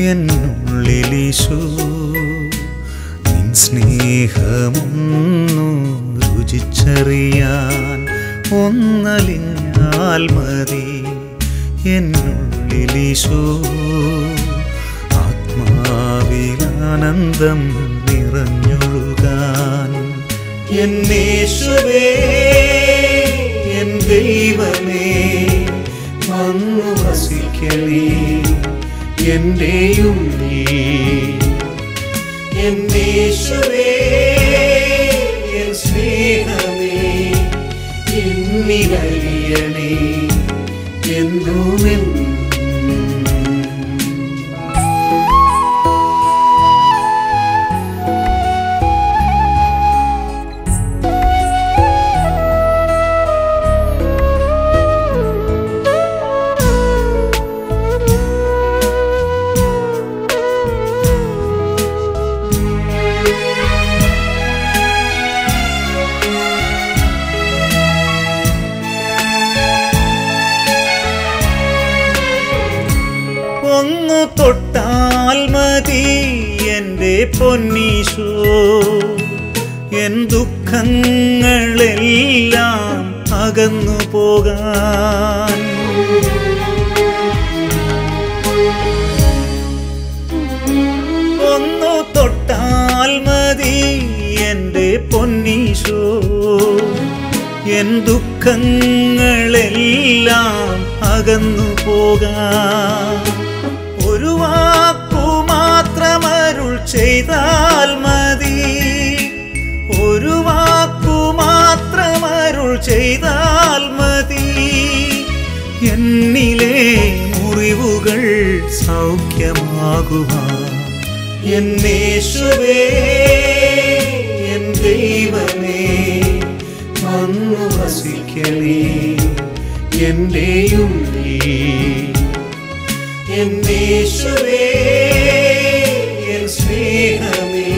എന്നുള്ളിലീശോ നിൻ സ്നേഹമൊന്നു രുചിച്ചറിയാൻ ഒന്നലിഞ്ഞാൽ മതി. എന്നുള്ളിലീശോ ആത്മാവിലാനന്ദം നിറഞ്ഞൊഴുകാൻ. എന്നേശുവേ എൻ ദൈവമേ വന്നു വസിക്കണേ എൻ്റെ ഉള്ളിൽ. എന്നേശുവേ എൻ സ്നേഹമേ എന്നിലറിയണേ എന്നുമെന്നും. ഒന്നു തൊട്ടാൽ മതി എൻ്റെ പൊന്നീശോ എൻ ദുഃഖങ്ങളെല്ലാം അകന്നു പോകാൻ. ഒന്നു തൊട്ടാൽ മതി എൻ്റെ പൊന്നീശോ എൻ ദുഃഖങ്ങളെല്ലാം അകന്നു പോകാൻ. ഒരു വാക്കു മാത്രമരുൾ ചെയ്താൽ മതി. ഒരു വാക്കു മാത്രമരുൾ ചെയ്താൽ മതി. എന്നിലെ മുറിവുകൾ സൗഖ്യമാകുവാൻ. എന്നേശുവേ എൻ ദൈവമേ വന്നു വസിക്കണേ എൻ്റെ ഉള്ളിൽ. എന്നേശുവേ എൻ സ്നേഹമേ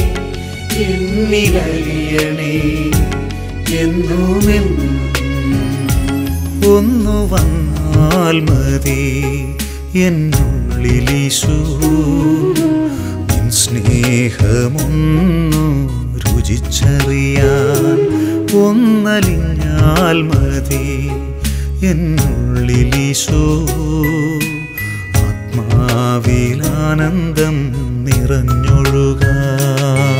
എന്നിലറിയണേ എന്നുമെന്നും. ഒന്നു വന്നാൽ മതി എന്നുള്ളിലീശോ നിൻ സ്നേഹമൊന്നു രുചിച്ചറിയാൻ. ഒന്നലിഞ്ഞാൽ മതി എന്നുള്ളിലീശോ ആത്മാവിലാനന്ദം നിറഞ്ഞൊഴുകാൻ.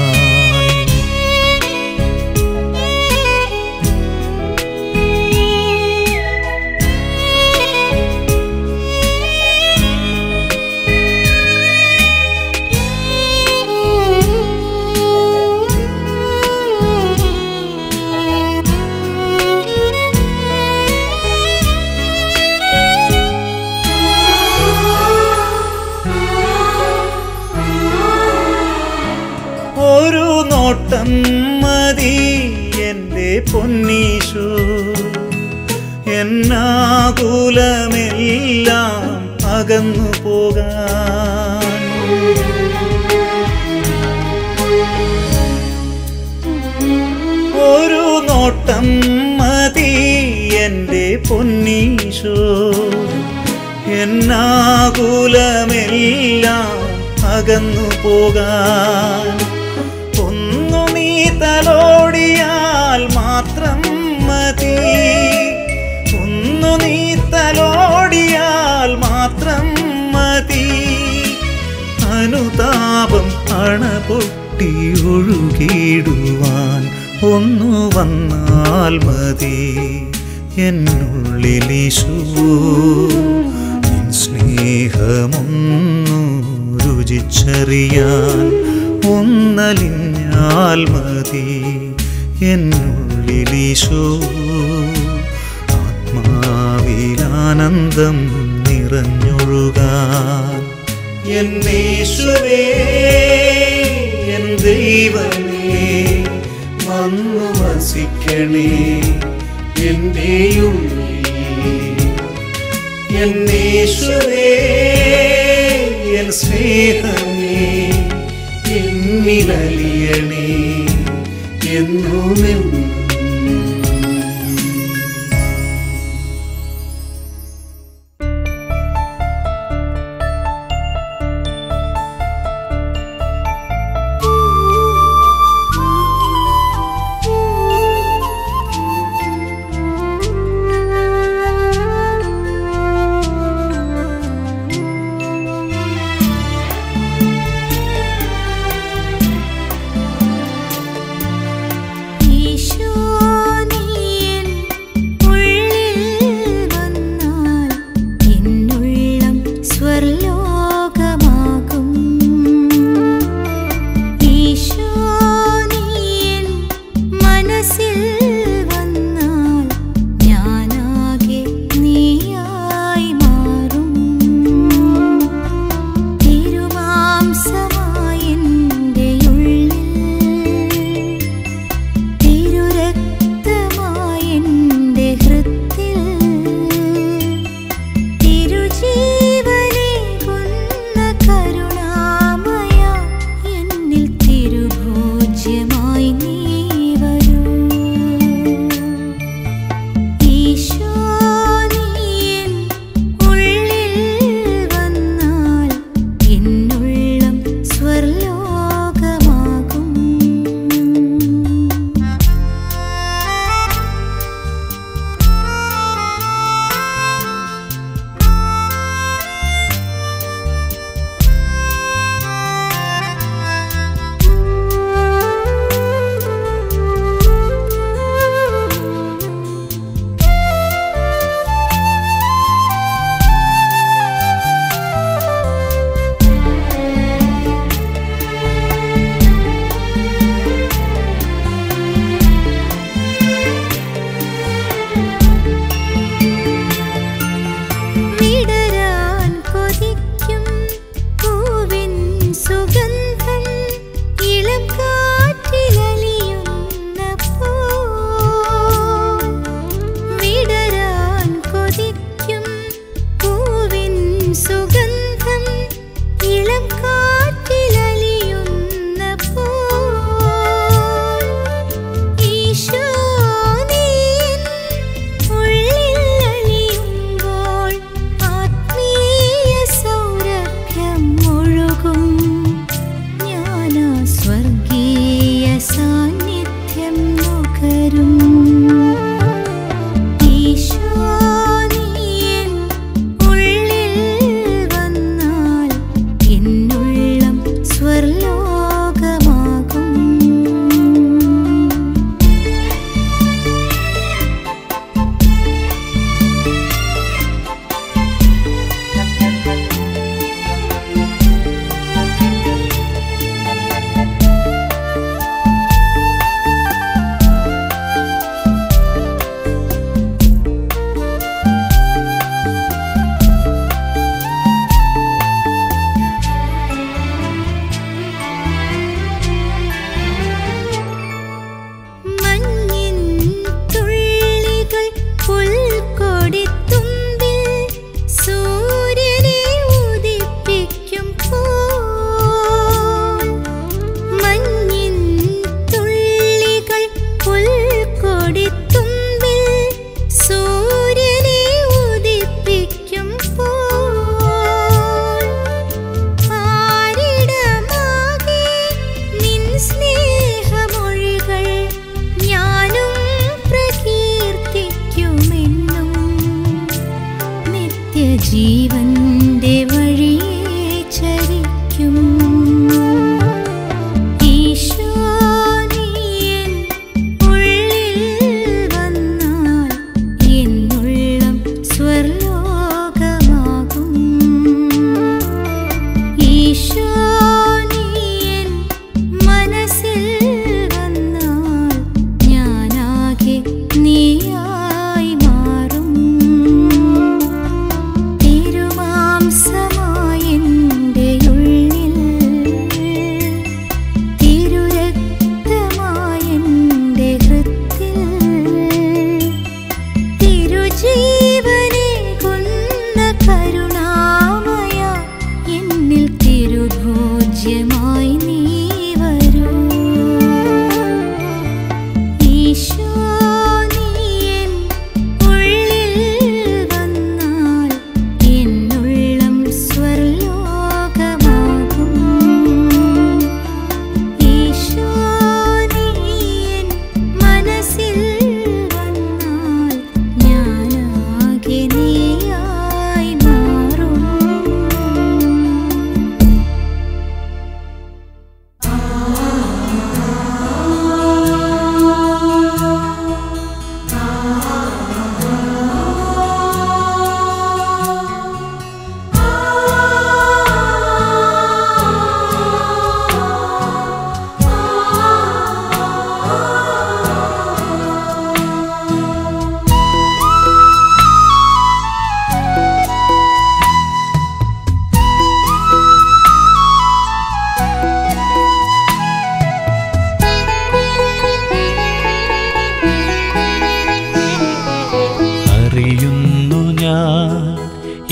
ഒരു നോട്ടം മതി എൻ്റെ പൊന്നീശോ എന്നാകുലമെല്ലാം അകന്നു പോകാൻ. ഒരു നോട്ടം മതി എൻ്റെ പൊന്നീശോ എന്നാകുലമെല്ലാം അകന്നു പോകാൻ. ഒന്നു നീ തലോടിയാൽ മാത്രം മതി. ഒന്നു നീ തലോടിയാൽ മാത്രം മതി. അനുതാപം അണപൊട്ടി ഒഴുകിടുവാൻ. ഒന്നു വന്നാൽ മതി എന്നുള്ളിലീശോ നിൻ സ്നേഹമൊന്നു രുചിച്ചറിയാൻ. ഒന്നലിഞ്ഞാൽ മതി എന്നുള്ളിലീശോ ആത്മാവിലാനന്ദം നിറഞ്ഞൊഴുകാൻ. എന്നേശുവേ എൻ ദൈവമേ വന്നു വസിക്കണേ എൻ്റെ ഉള്ളിൽ. എന്നേശുവേ എൻ സ്നേഹമേ എന്നിലറിയണേ എന്നുമെന്നും.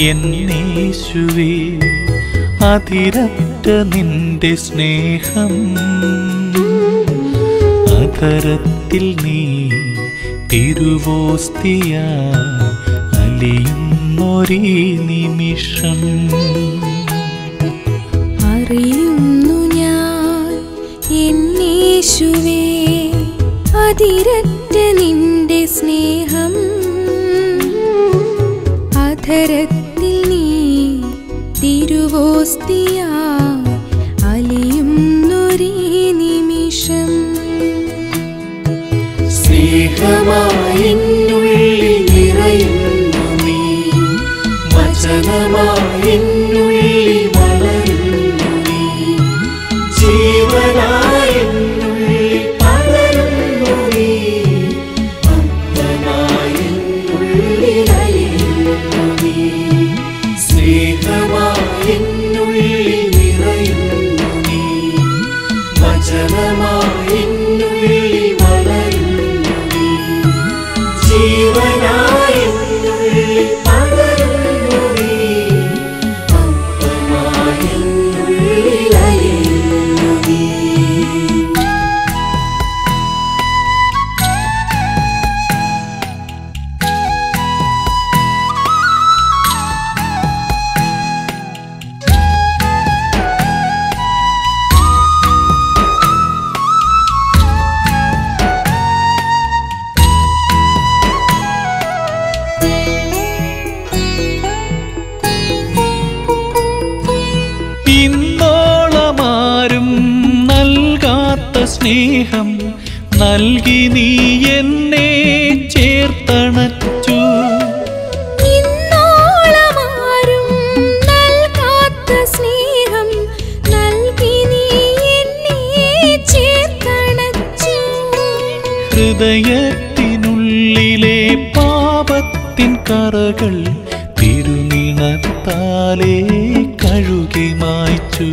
എന്നേശുവേ അതിരറ്റ നിന്റെ സ്നേഹം അധരത്തിൽ നീ തിരുവോസ്തിയായി അലിയുന്നൊരീ നിമിഷം അറിയുന്നു ഞാൻ എന്നേശുവേ അതിരറ്റ നിന്റെ സ്നേഹം അധരത്തിൽ നീ തിരുവോസ്തിയായി അലിയുന്നൊരീ നിമിഷം സ്നേഹമായി എന്നുള്ളിൽ നിറയുന്നു നീ വചനമായി എന്നുള്ളിൽ വളരുന്നു നീ ജീവനായി എന്നുള്ളിൽ പകരുന്നു നീ അപ്പമായി എന്നുള്ളിൽ അലിയുന്നു നീ സ്നേഹമായി എന്നുള്ളിൽ നിറയുന്നു നീ വചനമായി എന്നുള്ളിൽ വളരുന്നു നീ ജീവനായി എന്നുള്ളിൽ പകരുന്നു നീ അപ്പമായി എന്നുള്ളിൽ അലിയുന്നു നീ ഇന്നോളമാരും നൽകാത്ത സ്നേഹം നൽകി നീ എന്നെ ചേർത്തണച്ചു ഇന്നോളമാരും നൽകാത്ത സ്നേഹം നൽകി നീ എന്നെ ചേർത്തണച്ചു ഹൃദയത്തിനുള്ളിലെ പാപത്തിൻ കറകൾ തിരുനിണത്താലേ കഴുകി മായ്ച്ചു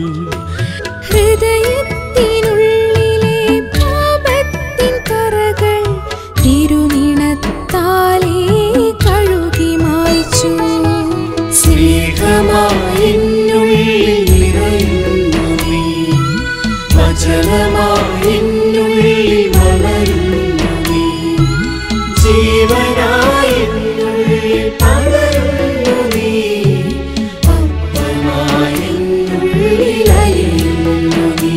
ഹൃദയത്തിനുള്ളിലെ പാപത്തിൻ കറകൾ തിരുനിണത്താലേ കഴുകി മായ്ച്ചു സ്നേഹമായി എന്നുള്ളിൽ നിറയുന്നു നീ വചനമായി എന്നുള്ളിൽ വളരുന്നു നീ ജീവനായി എന്നുള്ളിൽ പകരുന്നു നീ അപ്പമായി എന്നുള്ളിൽ അലിയുന്നു നീ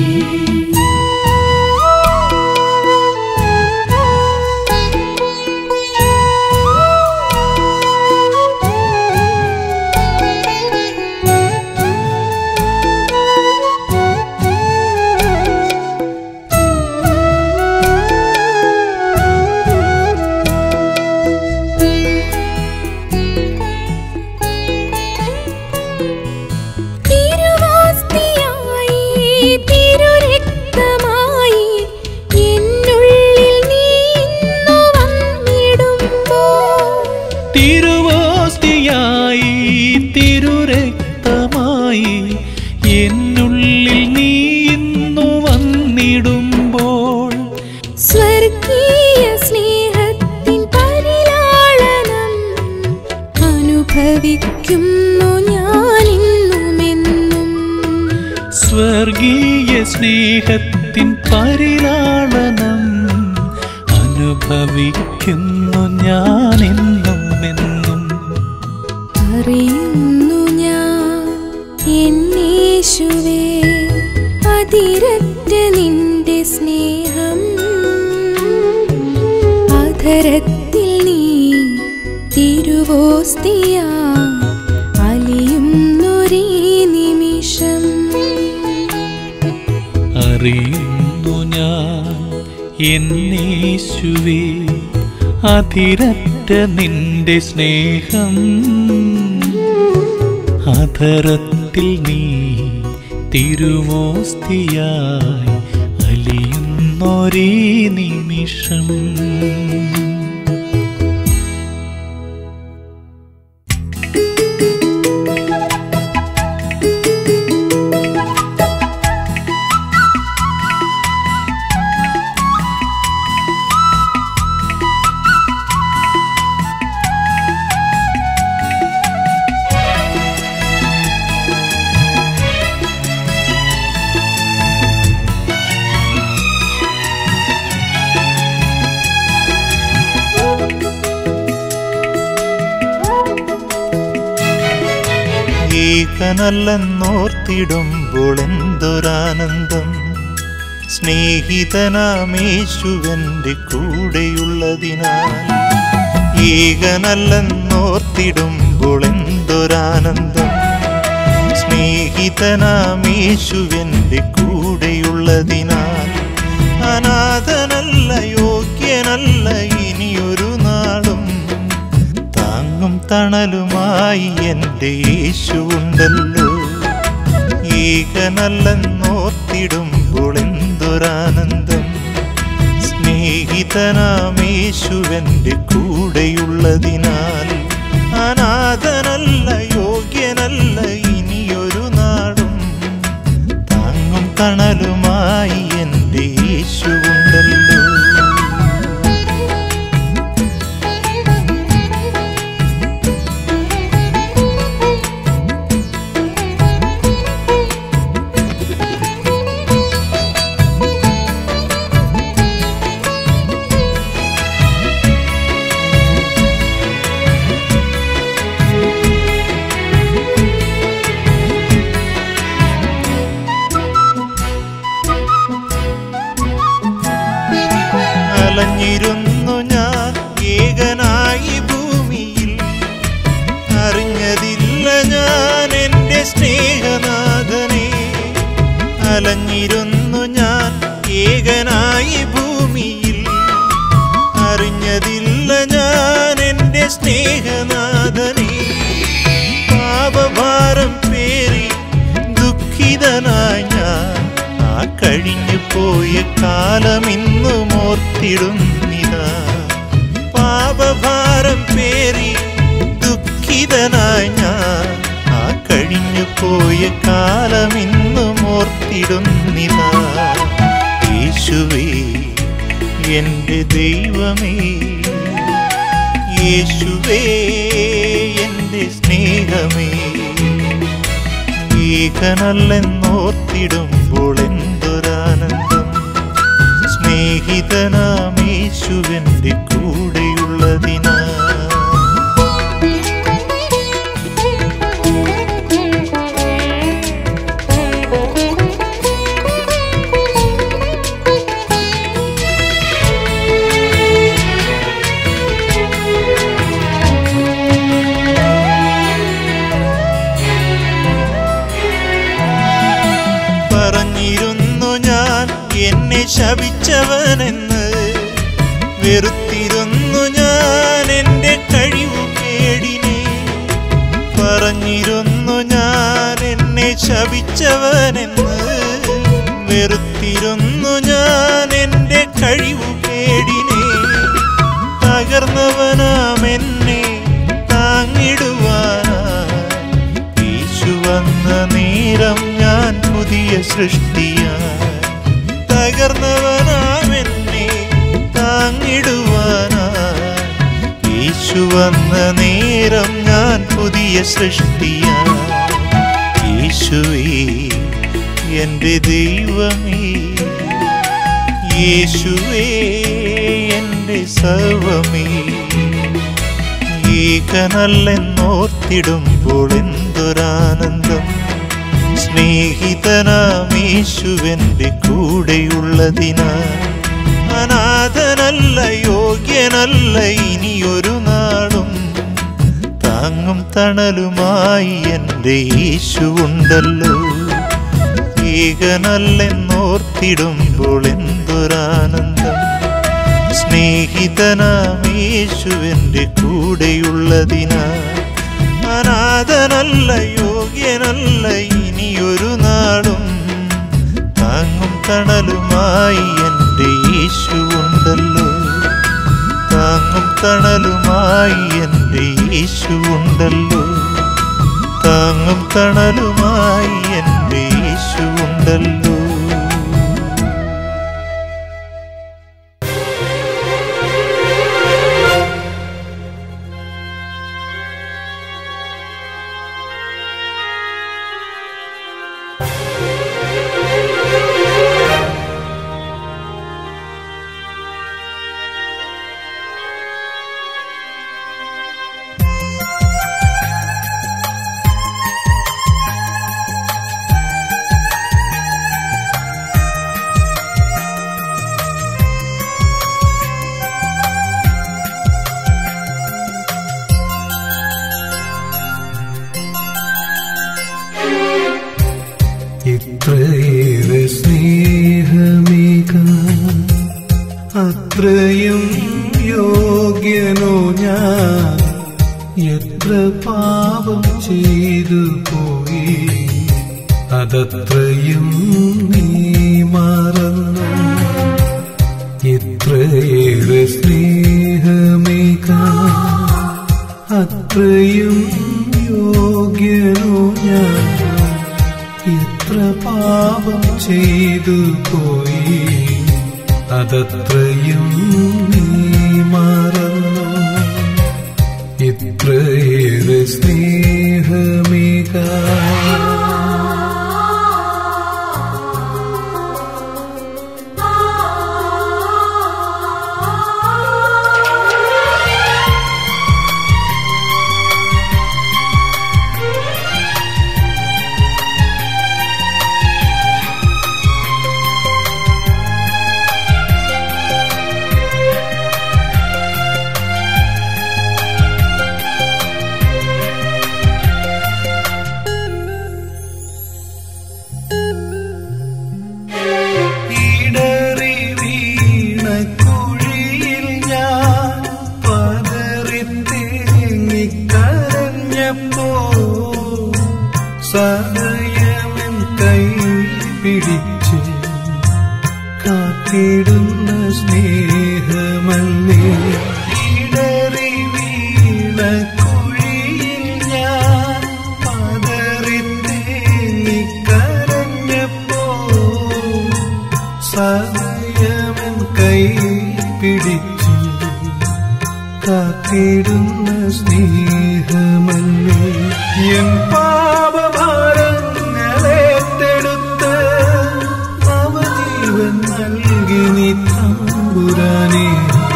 തിരുവോസ്തിയായി തിരുരക്തമായി എന്നുള്ളിൽ നീ ഇന്നു വന്നിടുമ്പോൾ സ്വർഗീയ സ്നേഹത്തിൻ പരിലാളനം അനുഭവിക്കുന്നു ഞാനിന്നുമെന്നും സ്വർഗീയ സ്നേഹത്തിൻ പരിലാളനം അനുഭവിക്കുന്നു ഞാനെന്നുമെന്നും അറിയുന്നു ഞാൻ എന്നേശുവേ അതിരറ്റ നിന്റെ സ്നേഹം അധരത്തിൽ നീ തിരുവോസ്തിയായി അലിയുന്നൊരീ നിമിഷം അറിയുന്നു ഞാൻ എന്നേശുവേ അതിരറ്റ നിന്റെ സ്നേഹം അധരത്തിൽ നീ തിരുവോസ്തിയായി അലിയുന്നൊരീ നിമിഷം ഏകനല്ലെന്നോർത്തിടുമ്പോൾ എന്തൊരാനന്ദം. സ്നേഹിതനാമേശുവന്റെ കൂടെയുള്ളതിനാൽ. ഏകനല്ലെന്നോർത്തിടുമ്പോൾ എന്തൊരാനന്ദം. സ്നേഹിതനാമേശുവന്റെ കൂടെയുള്ളതിനാൽ. അനാഥനല്ല, യോഗ്യനല്ല ഇനിയൊരു നാളും. താങ്ങും തണലുമായി എൻ്റെ യേശുവുണ്ടല്ലോ. ഏകനല്ലെന്നോർത്തിടുമ്പോൾ എന്തൊരാനന്ദം. സ്നേഹിതനാമേശുവന്റെ കൂടെയുള്ളതിനാൽ. അനാഥനല്ല, യോഗ്യനല്ല ഇനിയൊരു നാളും. താങ്ങും തണലുമായി എൻ്റെ യേശുവുണ്ടല്ലോ. അലഞ്ഞിരുന്നു ഞാൻ ഏകനായി ഭൂമിയിൽ. അറിഞ്ഞതില്ല ഞാൻ എൻ്റെ സ്നേഹനാഥനെ. അലഞ്ഞിരുന്നു ഞാൻ ഏകനായി ഭൂമിയിൽ. അറിഞ്ഞതില്ല ഞാൻ എൻ്റെ സ്നേഹനാഥനെ. പാപഭാരം പേറി ദുഃഖിതനായി ഞാൻ ആ കഴിഞ്ഞു പോയ കാലമിന്നും ഓർത്തിടുന്നിതാ. പാപഭാരം പേറി ദുഃഖിതനായി ഞാൻ ആ കഴിഞ്ഞു പോയ കാലമിന്നും ഓർത്തിടുന്നിതാ. യേശുവേ എൻ്റെ ദൈവമേ, യേശുവേ എൻ്റെ സ്നേഹമേ. ഏകനല്ലെന്നോർത്തിടുമ്പോൾ എന്തൊരാനന്ദം. സ്നേഹിതനാമേശുവന്റെ കൂടെയുള്ളതിനാൽ. പറഞ്ഞിരുന്നു ഞാൻ എന്നെ ശപിച്ചവനെന്ന്. വെറുത്തിരുന്നു ഞാൻ എൻ്റെ കഴിവുകേടിനെ. പറഞ്ഞിരുന്നു ഞാൻ എന്നെ ശപിച്ചവനെന്ന്. വെറുത്തിരുന്നു ഞാൻ എൻ്റെ കഴിവുകേടിനെ. തകർന്നവനാം എന്നെ താങ്ങിടുവാനായി യേശു വന്ന നേരം ഞാൻ പുതിയ സൃഷ്ടിയായി. തകർന്നവനാം എന്നെ താങ്ങിടുവാനായി യേശു വന്ന നേരം ഞാൻ പുതിയ സൃഷ്ടിയായി. യേശുവേ എൻ്റെ ദൈവമേ, യേശുവേ എൻ്റെ സർവമേ. ഏകനല്ലെന്നോർത്തിടുമ്പോൾ എന്തൊരാനന്ദം. സ്നേഹിതനാമേശുവന്റെ കൂടെയുള്ളതിനാൽ. അനാഥനല്ല, യോഗ്യനല്ല ഇനിയൊരു നാളും. താങ്ങും തണലുമായി എൻ്റെ യേശുവുണ്ടല്ലോ. ഏകനല്ലെന്നോർത്തിടുമ്പോൾ എന്തൊരാനന്ദം. സ്നേഹിതനാമേശുവന്റെ കൂടെയുള്ളതിനാൽ. അനാഥനല്ല, യോഗ്യനല്ല ഇനിയൊരു നാളും. താങ്ങും തണലുമായി എൻ്റെ യേശുവുണ്ടല്ലോ. താങ്ങും തണലുമായി എൻ്റെ യേശുവുണ്ടല്ലോ. താങ്ങും തണലുമായി എൻ്റെ യേശുവുണ്ടല്ലോ. ഇത്രയേറെ സ്നേഹമേകാൻ അത്രയും യോഗ്യനോ ഞാൻ, എത്ര പാപം ചെയ്തു പോയി അതത്രയും നീ മറന്നു. ഇത്രയേറെ സ്നേഹമേകാൻ അത്രയും യോഗ്യനോ ഞാൻ, എത്ര പാപം ചെയ്തു പോയി അതത്രയും നീ മറന്നു. ഇത്രയേറെ സ്നേഹമേകാൻ സദയമൻ കൈ പിടിച്ച് കാത്തിടുന്ന സ്നേഹമല്ലേ. ഇടറി വീണ കുഴിയിൽ ഞാൻ പതറിത്തേങ്ങിക്കരഞ്ഞപ്പോ സദയമൻ കൈ പിടിച്ച് കാത്തിടുന്ന സ്നേഹമല്ലേ. എൻ പാപഭാരങ്ങളേറ്റെടുത്ത് നവജീവൻ നൽകി നീ തമ്പുരാനേ.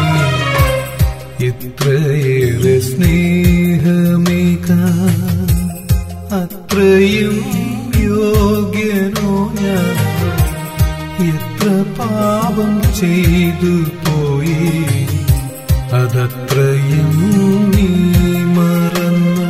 ഇത്രയേറെ സ്നേഹമേകാൻ അത്രയും യോഗ്യനോ ഞാൻ, എത്ര പാപം ചെയ്തു പോയി അതത്രയും നീ മറന്നു.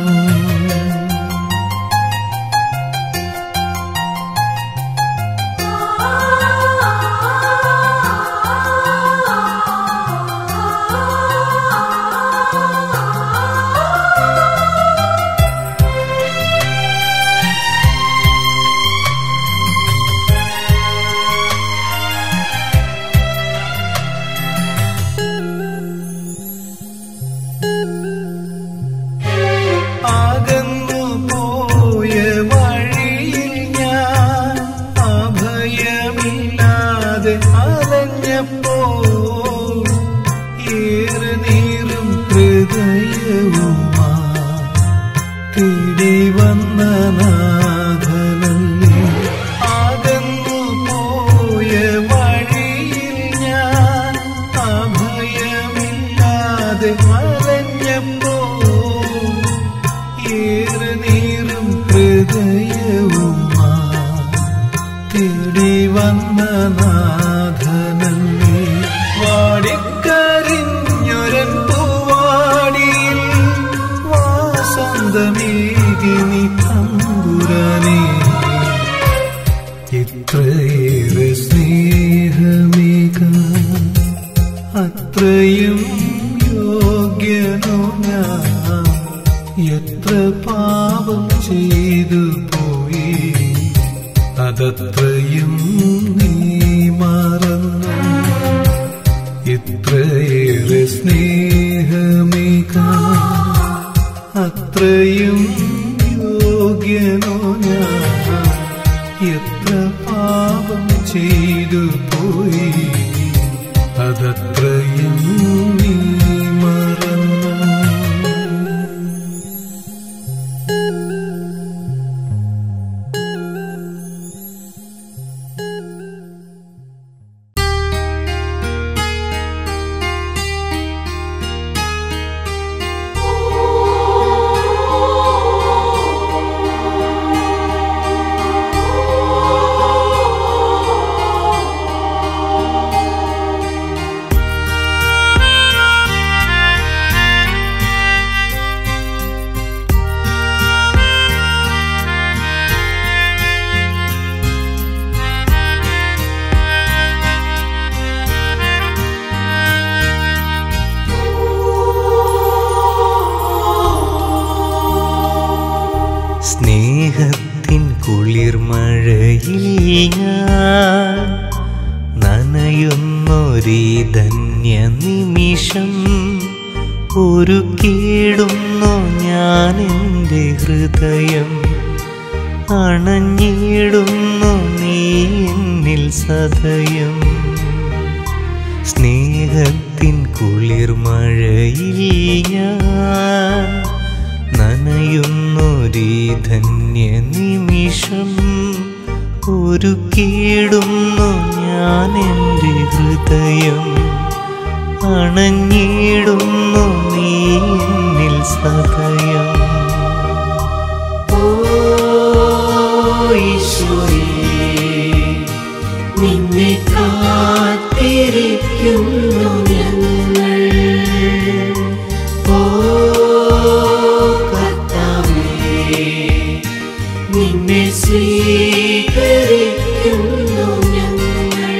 തേടി വന്ന നാഥനല്ലേ. അകന്നു പോയ വഴിയിൽ ഞാൻ അഭയമില്ലാതെ അലഞ്ഞപ്പോ ഏറെ നീറും ഹൃദയവുമാ തേടി വന്ന നാഥനല്ലേ. വാടിക്കരിഞ്ഞൊരൻ പൂവാടിയിൽ വാസന്തമേകി നീ തമ്പുരാനേ. ഇത്രയേറെ സ്നേഹമേകാൻ അത്രയും യോഗ്യനോ ഞാൻ, എത്ര പാപം ചെയ്തു പോയി അതത്രയും നീ മറന്നു. ഇത്രയേറെ സ്നേഹമേകാൻ അത്രയും യോഗ്യനോ ഞാൻ, എത്ര പാപം ചെയ്തു പോയി അതത്രയും നീ മറന്നു. ഞാൻ നനയുന്നൊരീ ധന്യ നിമിഷം ഒരുക്കിയിടുന്നു ഞാൻ എൻ്റെ ഹൃദയം. അണഞ്ഞിടുന്നു നീ എന്നിൽ സദയം. സ്നേഹത്തിൻ കുളിർമഴയിൽ ഞാൻ നനയുന്നൊരീ ധന്യ നിമിഷം ഒരുക്കിയിടുന്നു ഞാൻ എൻ്റെ ഹൃദയം. അണഞ്ഞിടുന്നു നീ എന്നിൽ സദയം. നിന്നെ കാത്തിരിക്കുന്നു ഞങ്ങൾ. ഓ കർത്താവേ, നിന്നെ സ്വീകരിക്കുന്നു ഞങ്ങൾ.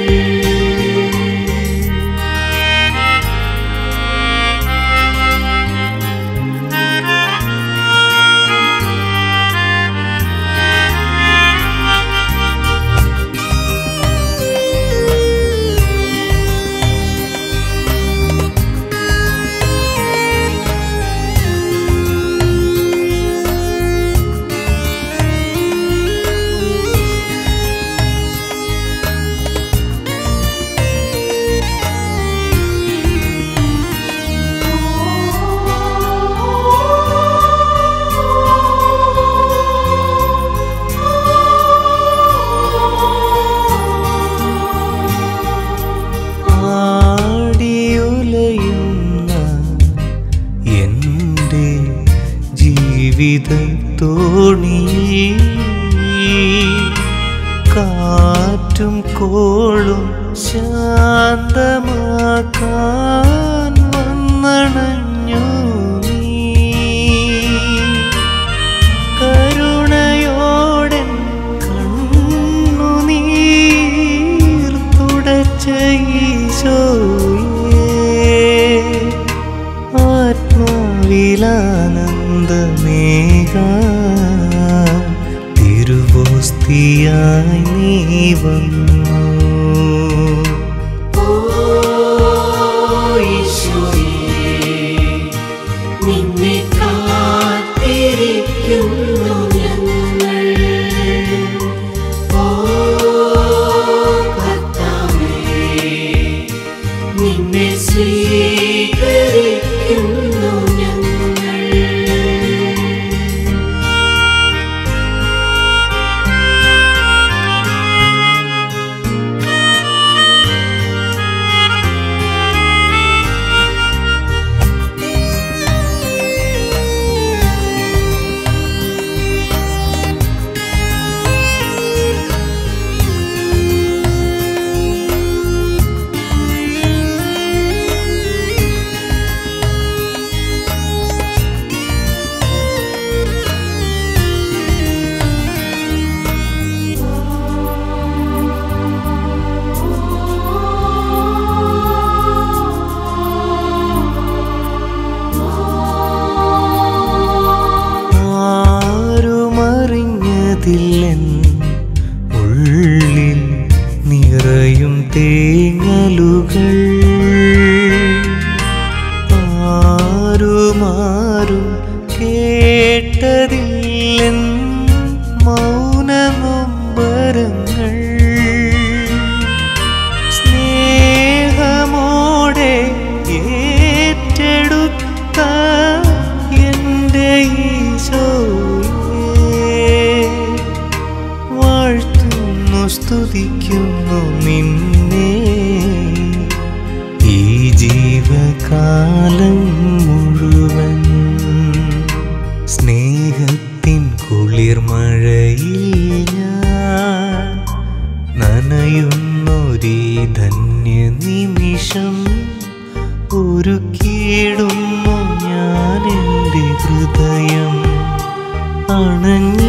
ജീവിതത്തോണിയിൽ കാറ്റും കോളും ശാന്തമാക്കാൻ വന്നണഞ്ഞു നീ. കരുണയോടെ കണ്ണുനീർ തുടച്ച ഈശോയേ, ആത്മാവിലാനന്ദമേകാൻ തിരുവോസ്തിയായി നീ വന്നു. ഓ ഈശോയേ, നിന്നെ കാത്തിരിക്കുന്നു ഞങ്ങൾ. ഓ കർത്താവേ, നിന്നെ സ്വീകരിക്കുന്നു ഞങ്ങൾ. ആരുമറിഞ്ഞതില്ലെൻ ഉള്ളിൽ നിറയും തേങ്ങലുകൾ. ആരും കേട്ടതില്ലെൻ മൗനനൊമ്പരങ്ങൾ. സ്നേഹമോടെ ഏറ്റെടുത്ത എൻ്റെ ഈശോയേ, വാഴ്ത്തുന്നു സ്തുതിക്കുന്നു നിന്നെ ഈ ജീവകാലം മുഴുവൻ. സ്നേഹത്തിൻ കുളിർമഴയിൽ ഞാൻ നനയുന്നൊരീ ധന്യ നിമിഷം ഒരുക്കിയിടുന്നു ഞാൻ എൻ്റെ ഹൃദയം. അണഞ്ഞ